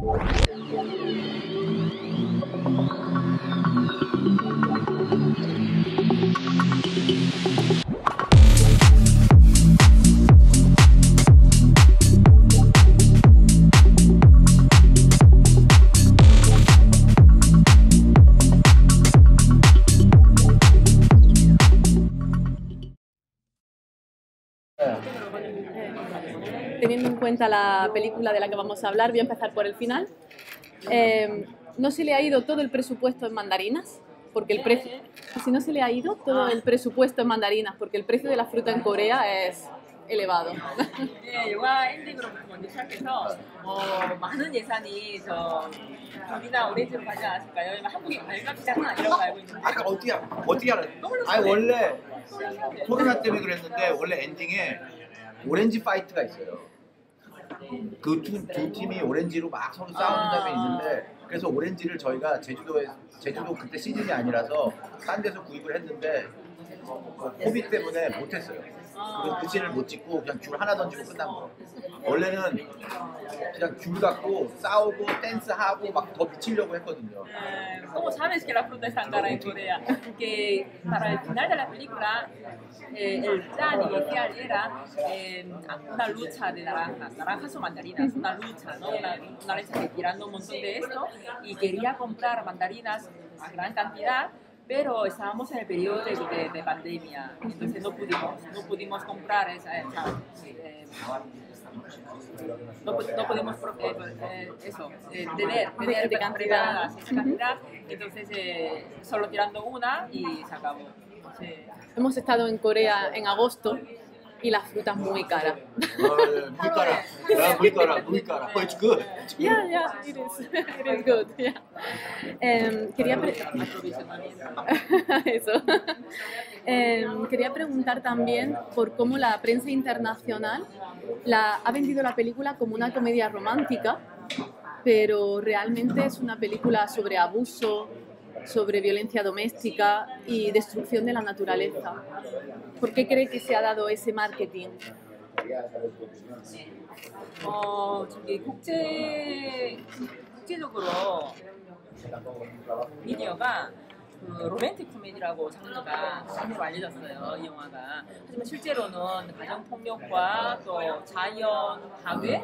Teniendo en cuenta la película de la que vamos a hablar, voy a empezar por el final. ¿No se le ha ido todo el presupuesto en mandarinas? Porque el precio, si no se le ha ido todo el presupuesto en mandarinas, porque el precio de la fruta en Corea es elevado. 네, 영화 엔딩으로부터 먼저 시작해서 많은 예산이 우리나 오렌지로 가지 않았을까요? 왜냐면 한국이 발각이 장난 아니라고 알고 있는데. 아까 어떻게 알아요? 아니 원래 코로나 때문에 그랬는데 원래 엔딩에 오렌지 파이트가 있어요. 그 두 팀이 오렌지로 막 서로 싸우는 장면이 있는데 그래서 오렌지를 저희가 제주도 그때 시즌이 아니라서 딴 데서 구입을 했는데 코비드 때문에 못했어요. 그래서 그 씬을 못 찍고 그냥 줄 하나 던지고 끝난 거예요. 원래는 그냥 줄 갖고 싸우고 댄스하고 막 더 미치려고 했거든요. ¿Cómo sabes que la fruta está cara en Corea? Que para el final de la película el plan inicial era una lucha de naranjas o mandarinas, una lucha, ¿no? Una leche tirando un montón de esto y quería comprar mandarinas a gran cantidad. Pero estábamos en el periodo de pandemia, entonces no pudimos comprar no pudimos tener de cantidad. esa cantidad, entonces solo tirando una y se acabó. Sí. Hemos estado en Corea en agosto y la fruta es muy cara. muy cara. But it's good. Yeah, it is good. Yeah. Quería preguntar también por cómo la prensa internacional ha vendido la película como una comedia romántica, pero realmente es una película sobre abuso, sobre violencia doméstica y destrucción de la naturaleza. ¿Por qué cree que se ha dado ese marketing? 국제적으로 미디어가 로맨틱 코미디라고 장르가 장르로 알려졌어요, 이 영화가. 하지만 실제로는 가정폭력과 또 자연 파괴,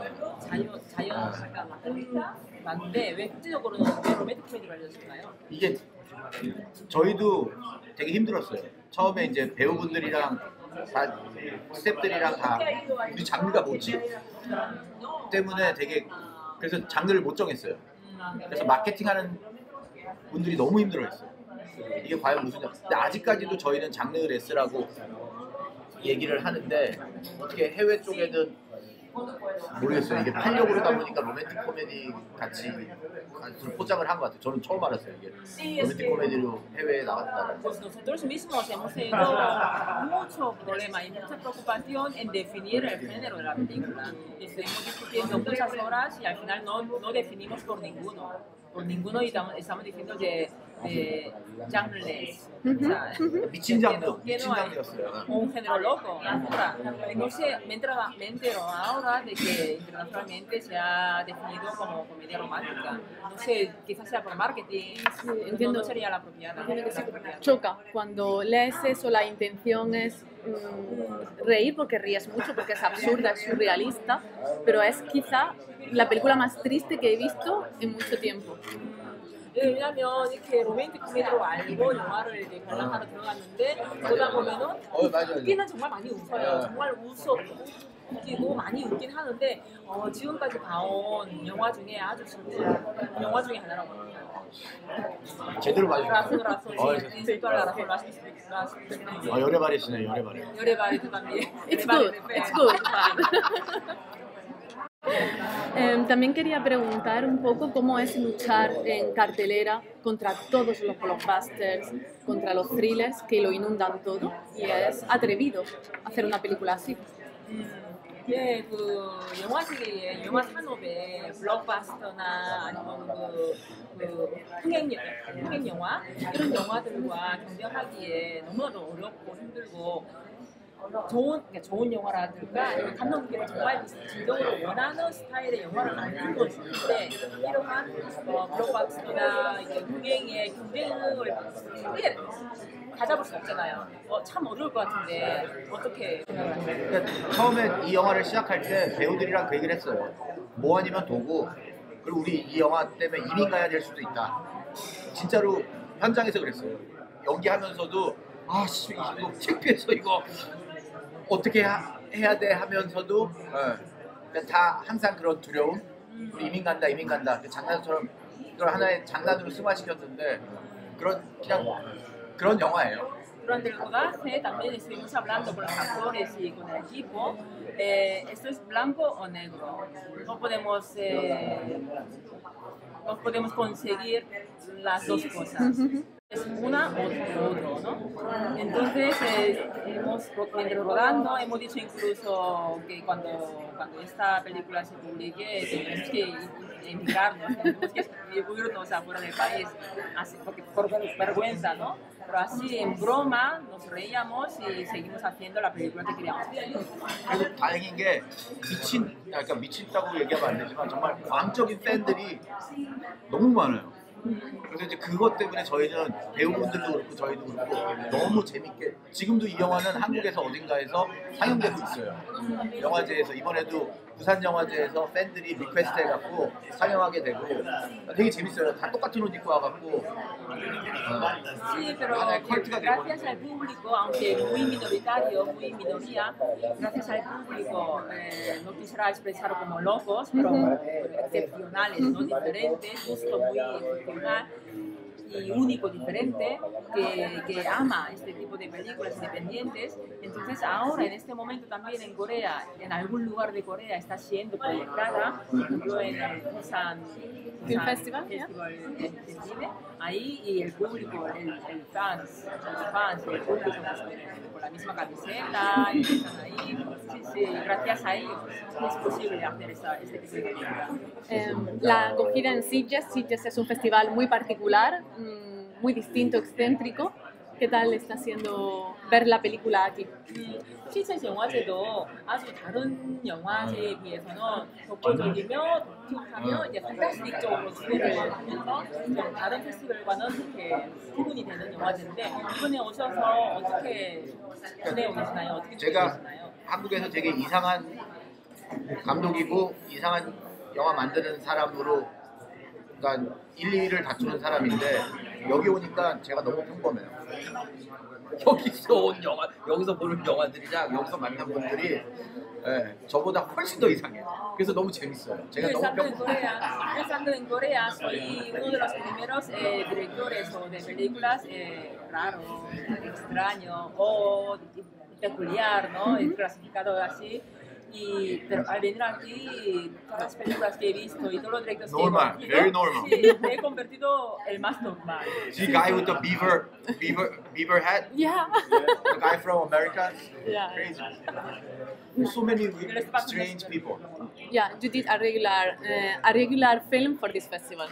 자연인데 왜 국제적으로는 왜 로맨틱 코미디로 알려졌을까요? 이게 저희도 되게 힘들었어요. 처음에 이제 배우분들이랑 다 스태프들이랑 다 우리 장르가 뭐지? 때문에 되게 그래서 장르를 못 정했어요. 그래서 마케팅하는 분들이 너무 힘들어했어요. 이게 과연 무슨 근데 아직까지도 저희는 장르 레스라고 얘기를 하는데 어떻게 해외 쪽에는 모르겠어요. 이게 팔려고 그러다 보니까 로맨틱 코미디 같이 포장을 한 것 같아요. 저는 처음 알았어요. 이게 로맨틱 코미디로 해외에 나왔다는 거. Nosotros mismos hemos tenido mucho problema y mucha preocupación en definir el género de la película. Estuvimos discutiendo muchas horas y al final no definimos por ninguno y estamos diciendo de genreless. 미친 장르였어요. Un género loco, locura. No sé, me entero ahora de que internacionalmente se ha definido como comedia romántica. No sé, quizás sea por marketing, Sí, entiendo. no sería la apropiada. Choca cuando lees eso, la intención es reír porque ríes mucho, porque es absurda, es surrealista, pero es quizá la película más triste que he visto en mucho tiempo. 왜냐면 이렇게 로맨틱 코미디로 알고 영화를 이제 관람하러 들어갔는데 보다 보면은 웃기는 정말 많이 웃어요. 정말 웃기고 많이 웃긴 하는데 지금까지 봐온 영화 중에 아주 슬픈 영화 중에 하나라고 합니다. 제대로 봐주세요. 열애발이시네, 열애발이. 열애발이 también. It's good, it's good. También quería preguntar un poco cómo es luchar en cartelera contra todos los blockbusters, contra los thrillers que lo inundan todo, y es atrevido hacer una película así. 네, 그 영화 세계의 영화 산업의 블록버스터나 아니면 흥행 영화 이런 영화들과 경쟁하기에 너무나도 어렵고 힘들고 좋은 영화라든가 아니면 감독님께서 정말 진정으로 원하는 스타일의 영화를 만든 것인데 이러한 블록버스터나 이제 흥행의 경쟁을 크게 가져볼 수 없잖아요. 참 어려울 것 같은데 어떻게 생각하세요? 그러니까 처음에 이 영화를 시작할 때 배우들이랑 그 얘기를 했어요. 뭐 아니면 도구. 그리고 우리 이 영화 때문에 이민 가야 될 수도 있다. 진짜로 현장에서 그랬어요. 연기하면서도 아씨 이거 창피해서 이거 어떻게 해야 돼 하면서도 그러니까 다 항상 그런 두려움. 우리 이민 간다 이민 간다. 장난처럼 그걸 ha나의 장난으로 승화시켰는데 그런 영화예요. Durante el rodaje también estuvimos hablando con los actores y con el equipo. ¿Esto es blanco o negro? No podemos conseguir las dos cosas. Es una o otro, ¿no? Entonces, mientras rodando, hemos dicho incluso que cuando esta película se publique, tenemos que emigrarnos, tenemos que irnos afuera del país, así, porque por vergüenza, ¿no? Pero así, en broma, nos reíamos y seguimos haciendo la película que queríamos hacer. 그리고 다행인 게 그러니까 미친다고 얘기하면 안 되지만 정말 광적인 팬들이 너무 많아요. 그래서 이제 그것 때문에 저희는 배우분들도 그렇고 저희도 그렇고 너무 재밌게 지금도 이 영화는 한국에서 어딘가에서 상영되고 있어요. 영화제에서 이번에도 부산 영화제에서 팬들이 리퀘스트 해갖고 상영하게 되고 되게 재밌어요. 다 똑같은 옷 입고 와갖고 Sí, pero 하나의 컬트가 되고 gracias al público, aunque muy minoritario, muy minoría, gracias al público, no quisiera expresar como locos, pero excepcionales, ¿no? Diferentes, justo muy excepcional y único, diferente, que ama este tipo de películas independientes. Entonces ahora, en este momento también en Corea, en algún lugar de Corea está siendo proyectada, por ejemplo en el Busan Film Festival, de cine, ahí y el público, los fans, el público con la misma camiseta y están ahí. Sí, gracias a ellos es posible hacer este tipo de películas. La acogida en Sitges es un festival muy particular, muy distinto, excéntrico. ¿Qué tal está siendo ver la película aquí? 시즌 영화제도 아주 다른 영화제에 비해서는 독보적이며 독특하며 이제 판타스틱적으로 주제를 하면서 좀 다른 페스티벌과는 이렇게 구분이 되는 영화제인데 이번에 오셔서 어떻게 지내고 계시나요? 어떻게 제가 지내시나요? 한국에서 되게 이상한 감독이고 이상한 영화 만드는 사람으로 그러니까 1, 2위를 다투는 사람인데 여기 오니까 제가 너무 평범해요. 여기서 온 영화, 여기서 보는 영화들이랑 여기서 만난 분들이 저보다 훨씬 더 이상해요. 그래서 너무 재밌어요. 제가 너무 평범해요. Estando en Corea, soy uno de los primeros directores o de películas raro, extraño o peculiar, ¿no? Clasificado así. Pero al venir aquí, todas las películas que he visto y todos los directores Normal, que he very conocido, normal. sí, me he convertido el más normal. The guy with the beaver hat, Yeah. the guy from America, Yeah. crazy. So many strange people. Yeah, you did a regular film for this festival.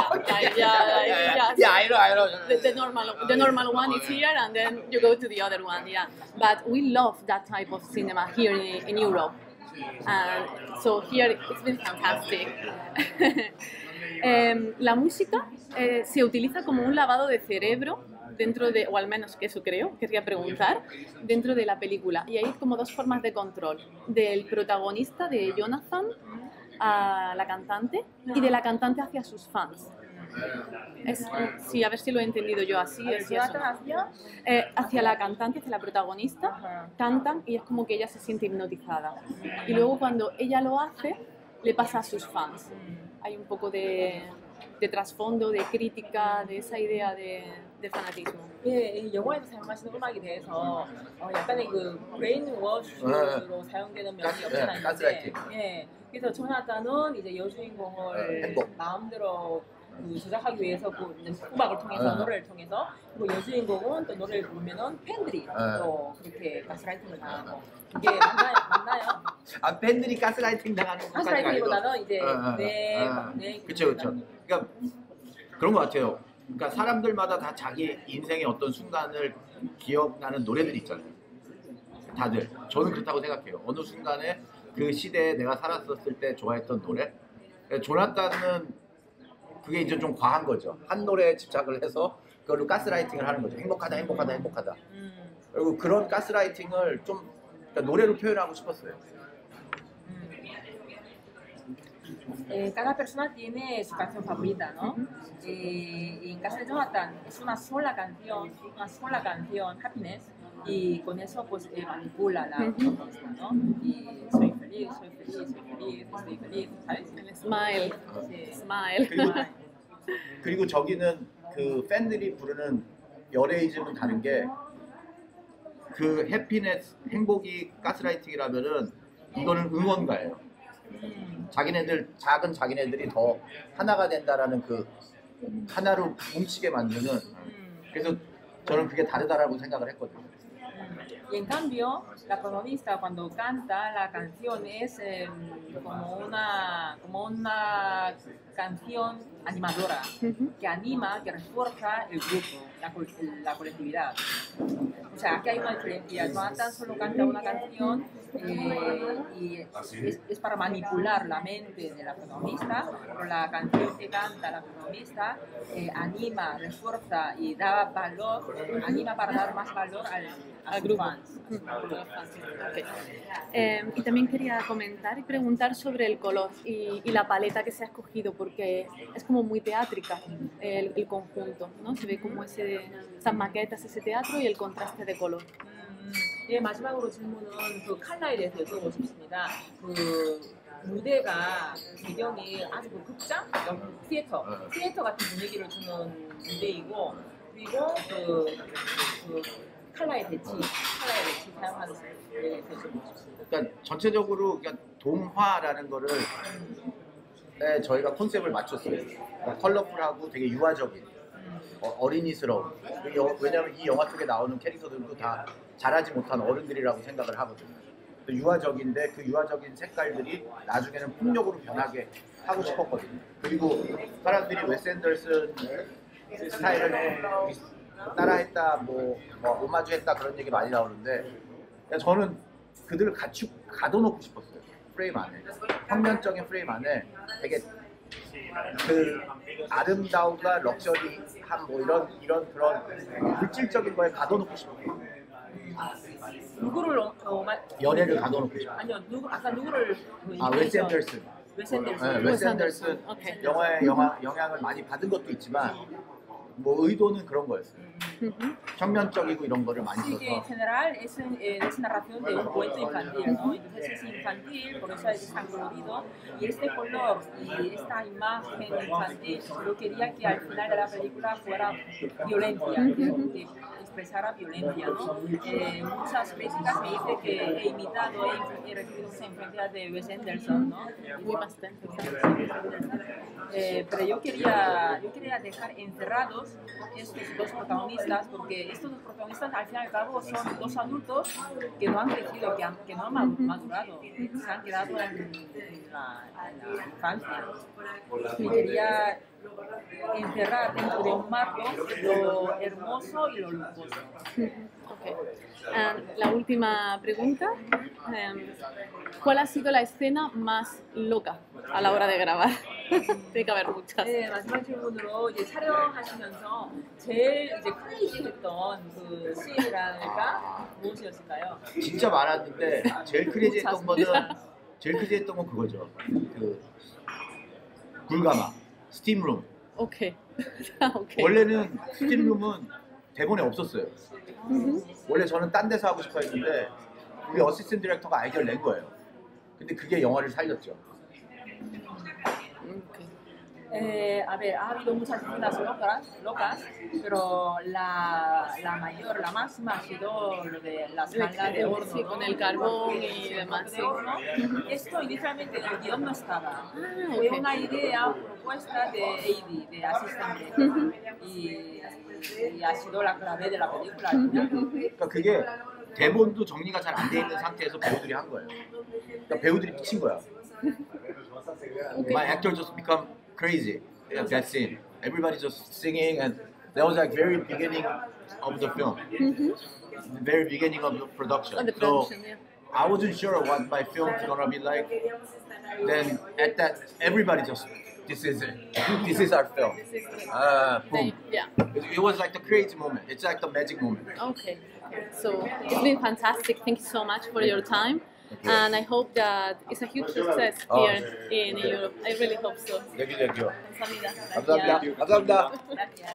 Yeah, I know. The normal one is here, and then you go to the other one. Yeah, but we love that type of cinema here in Europe, and so here it's been fantastic. La música se utiliza como un lavado de cerebro dentro de, o al menos que eso creo, querría preguntar, dentro de la película. Y hay como dos formas de control, del protagonista, de Jonathan, a la cantante, y de la cantante hacia sus fans. Sí, a ver si lo he entendido yo así. Es eso. Hacia la cantante, hacia la protagonista, cantan y es como que ella se siente hipnotizada. Y luego cuando ella lo hace, le pasa a sus fans. Hay un poco de trasfondo, de crítica, de esa idea de fanatismo. 이 영화에서 사용하시는 음악에 대해서 약간의 그 브레인워시로 사용되는 면이 없잖아 있는데 가스라이팅. 그래서 조나단은 이제 여주인공을 행복. 마음대로 조작하기 위해서 음악을 통해서 노래를 통해서 그리고 여주인공은 또 노래를 부르면은 팬들이 또 그렇게 가스라이팅을 당하고 이게 맞나요? 아 팬들이 가스라이팅 당하는 것까지가 아니고 가스라이팅보다는 이제 내 그렇죠. 그러니까 그런 것 같아요. 그러니까 사람들마다 다 자기 인생의 어떤 순간을 기억나는 노래들이 있잖아요. 다들 저는 그렇다고 생각해요. 어느 순간에 그 시대에 내가 살았었을 때 좋아했던 노래. 조나단은 그게 이제 좀 과한 거죠. 한 노래에 집착을 해서 그걸로 가스라이팅을 하는 거죠. 행복하다, 행복하다, 행복하다. 그리고 그런 가스라이팅을 좀 그러니까 노래로 표현하고 싶었어요. Cada persona tiene su canción favorita, ¿no? Y en caso de Jonathan es una sola canción, Happiness, y con eso pues manipula la propuesta, ¿no? Y soy feliz, estoy feliz, ¿sabes? El smile. Sí. Smile. 그리고 저기는 그 팬들이 부르는 열애이즘은 다른 게 그 해피네스, 행복이 가스라이팅이라면은 이거는 응원가예요. 자기네들 작은 자기네들이 더 하나가 된다라는 그 하나로 뭉치게 만드는 그래서 저는 그게 다르다라고 생각을 했거든요. Y en cambio, la protagonista cuando canta la canción es como una canción animadora que anima, que refuerza el grupo, la colectividad. O sea, aquí hay una diferencia. Jonathan solo canta una canción y es para manipular la mente de la protagonista, pero la canción que canta la protagonista anima, refuerza y da valor, anima para dar más valor al grupo. Okay. Y también quería comentar y preguntar sobre el color y la paleta que se ha escogido, porque es como muy teátrica el conjunto, ¿no? Se ve como esas maquetas, ese teatro y el contraste de color. 예, 마지막으로 질문은 그 컬러에 대해서 여쭤보고 싶습니다. 그 무대가 배경이 아주 그 극장, 티에터 같은 분위기를 주는 무대이고 그리고 그 컬러의 대치 사용하는 거에 대해서 여쭤보고 싶습니다. 그러니까 전체적으로 그러니까 동화라는 거를 저희가 컨셉을 맞췄어요. 그러니까 컬러풀하고 되게 유아적인, 어린이스러운. 왜냐하면 이 영화 속에 나오는 캐릭터들도 다 자라지 못한 어른들이라고 생각을 하거든요. 유아적인데 그 유아적인 색깔들이 나중에는 폭력으로 변하게 하고 싶었거든요. 그리고 사람들이 웨스 앤더슨 스타일을 따라했다, 뭐 오마주했다 그런 얘기 많이 나오는데 저는 그들을 같이 가둬놓고 싶었어요. 프레임 안에, 평면적인 프레임 안에 되게 그 아름다움과 럭셔리한 뭐 이런 그런 물질적인 거에 가둬놓고 싶어요. 누구를 연애를 가둬놓고 싶어요. 아니요, 아까 누구를 웨스 앤더슨. 웨스 앤더슨 오케이. 영화에 영향을 많이 받은 것도 있지만 뭐 의도는 그런 거였어요. 평면적이고 이런 거를 많이 Sí, que en 써서 general es narración de un cuento infantil, ¿no? Entonces es infantil, por eso es tan colorido. Y este color y esta imagen infantil, yo quería que al final de la película fuera violencia, que expresara violencia, ¿no? Muchas críticas me dicen que he imitado, he recibido mucha influencia de Wes Anderson, ¿no? Muy bastante. Pero yo quería dejar encerrados estos dos protagonistas, porque estos dos protagonistas al fin y al cabo son dos adultos que no han crecido, que no han madurado, se han quedado en la infancia. Y quería encerrar dentro de un marco lo hermoso y lo lujoso. Okay. La última pregunta. ¿Cuál ha sido la escena más loca a la hora de grabar? Tiene que haber muchas. 네, 마지막 질문으로 이제 촬영하시면서 제일 이제 크레이지했던 그 씬이랄까 무엇이었을까요? 진짜 많았는데 제일 크레이지했던 건 그거죠. 그 불가마 스팀룸. 오케이. 오케이. 원래는 스팀룸은 대본에 없었어요. 원래 저는 딴 데서 하고 싶어 했는데 우리 어시스턴트 디렉터가 아이디어를 낸 거예요. 근데 그게 영화를 살렸죠. A ver, ha habido muchas escenas locas, pero la máxima ha sido lo de las mangas de horno, sí, ¿no? con el carbón y demás. De horno. Esto inicialmente en el guión no estaba. Fue una idea, propuesta de Heidi, de asistente. Y ha sido la clave de la película. 그러니까 그게 대본도 정리가 잘 안 돼 있는 상태에서 배우들이 한 거예요. 그러니까 배우들이 미친 거야. My actor just become crazy. That scene. Everybody just singing and That was like very beginning of the film, the very beginning of the production. On the production, yeah. I wasn't sure what my film's gonna be like. Then at that, everybody just, this is it. This is our film. This is the Boom. yeah. It was like the crazy moment. It's like the magic moment. Okay. So it's been fantastic. Thank you so much for your time. And I hope that it's a huge success here in Europe. I really hope so. Thank you. 감사합니다. 감사합니다. 감사합니다. Gracias.